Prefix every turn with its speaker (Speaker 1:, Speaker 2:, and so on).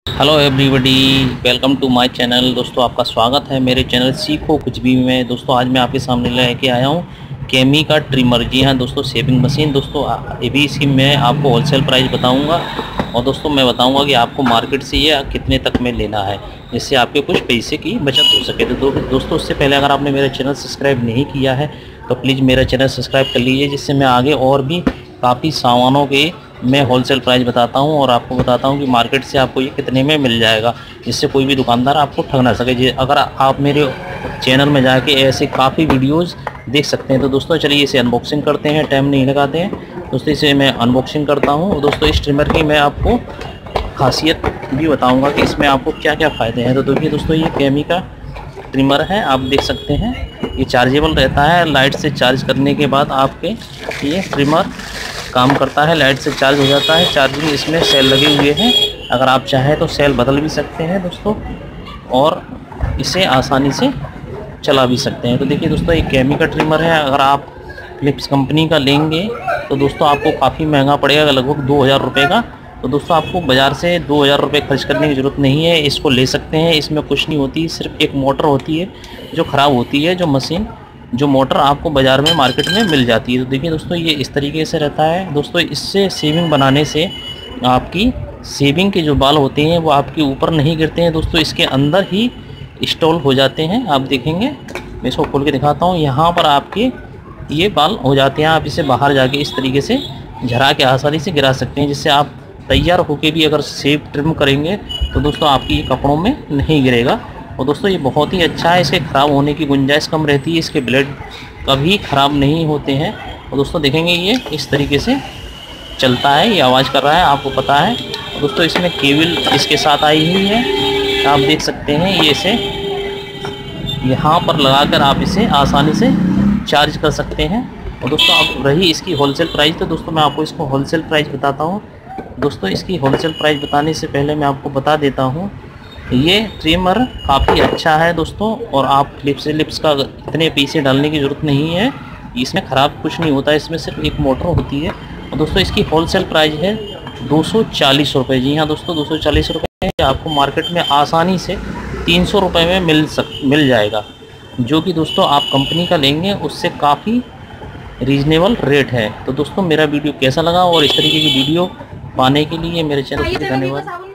Speaker 1: Hello everybody, welcome to my channel. दोस्तों आपका स्वागत है मेरे चैनल सीखो कुछ भी में। दोस्तों आज मैं आपके सामने लेके आया हूँ केमी का ट्रिमर। जी हाँ दोस्तों, शेविंग मशीन। दोस्तों ये भी इसकी मैं आपको होलसेल प्राइस बताऊँगा और दोस्तों मैं बताऊँगा कि आपको मार्केट से ये कितने तक में लेना है, जिससे आपके कुछ पैसे की बचत हो सके। तो दोस्तों उससे पहले अगर आपने मेरा चैनल सब्सक्राइब नहीं किया है तो प्लीज़ मेरा चैनल सब्सक्राइब कर लीजिए, जिससे मैं आगे और भी काफ़ी सामानों के मैं होलसेल प्राइस बताता हूं और आपको बताता हूं कि मार्केट से आपको ये कितने में मिल जाएगा, जिससे कोई भी दुकानदार आपको ठग ना सके। अगर आप मेरे चैनल में जाके ऐसे काफ़ी वीडियोस देख सकते हैं। तो दोस्तों चलिए इसे अनबॉक्सिंग करते हैं, टाइम नहीं लगाते हैं दोस्तों। इसे मैं अनबॉक्सिंग करता हूँ। दोस्तों इस ट्रिमर की मैं आपको खासियत भी बताऊँगा कि इसमें आपको क्या क्या फ़ायदे हैं। तो देखिए दोस्तों, ये केमी का ट्रिमर है, आप देख सकते हैं। ये चार्जेबल रहता है, लाइट से चार्ज करने के बाद आपके ये ट्रिमर काम करता है, लाइट से चार्ज हो जाता है। चार्जिंग इसमें सेल लगे हुए हैं, अगर आप चाहें तो सेल बदल भी सकते हैं दोस्तों, और इसे आसानी से चला भी सकते हैं। तो देखिए दोस्तों, ये केमी का ट्रिमर है। अगर आप फिलिप्स कंपनी का लेंगे तो दोस्तों आपको काफ़ी महंगा पड़ेगा, लगभग 2000 रुपये का। तो दोस्तों आपको बाज़ार से 2000 रुपये खर्च करने की ज़रूरत नहीं है, इसको ले सकते हैं। इसमें कुछ नहीं होती, सिर्फ एक मोटर होती है जो ख़राब होती है, जो मशीन जो मोटर आपको बाज़ार में मार्केट में मिल जाती है। तो देखिए दोस्तों, ये इस तरीके से रहता है दोस्तों। इससे शेविंग बनाने से आपकी शेविंग के जो बाल होते हैं वो आपके ऊपर नहीं गिरते हैं दोस्तों, इसके अंदर ही इंस्टॉल हो जाते हैं। आप देखेंगे, मैं इसको खोल के दिखाता हूँ। यहाँ पर आपके ये बाल हो जाते हैं, आप इसे बाहर जाके इस तरीके से झरा के आसानी से गिरा सकते हैं, जिससे आप तैयार होके भी अगर शेव ट्रिम करेंगे तो दोस्तों आपकी ये कपड़ों में नहीं गिरेगा। और दोस्तों ये बहुत ही अच्छा है, इसके ख़राब होने की गुंजाइश कम रहती है, इसके ब्लेड कभी ख़राब नहीं होते हैं। और दोस्तों देखेंगे ये इस तरीके से चलता है, ये आवाज़ कर रहा है, आपको पता है। और दोस्तों इसमें केबल इसके साथ आई हुई है, आप देख सकते हैं। ये इसे यहाँ पर लगाकर आप इसे आसानी से चार्ज कर सकते हैं। और दोस्तों अब रही इसकी होलसेल प्राइस, तो दोस्तों मैं आपको इसको होलसेल प्राइस बताता हूँ। दोस्तों इसकी होलसेल प्राइस बताने से पहले मैं आपको बता देता हूँ, ये ट्रिमर काफ़ी अच्छा है दोस्तों, और आप फिलिप्स का इतने पैसे डालने की ज़रूरत नहीं है। इसमें ख़राब कुछ नहीं होता है, इसमें सिर्फ एक मोटर होती है। और दोस्तों इसकी होलसेल प्राइस है 240 रुपये। जी हाँ दोस्तों, 240 रुपये आपको मार्केट में आसानी से 300 रुपये में मिल जाएगा, जो कि दोस्तों आप कंपनी का लेंगे उससे काफ़ी रीज़नेबल रेट है। तो दोस्तों मेरा वीडियो कैसा लगा और इस तरीके की वीडियो पाने के लिए मेरे चैनल को धन्यवाद।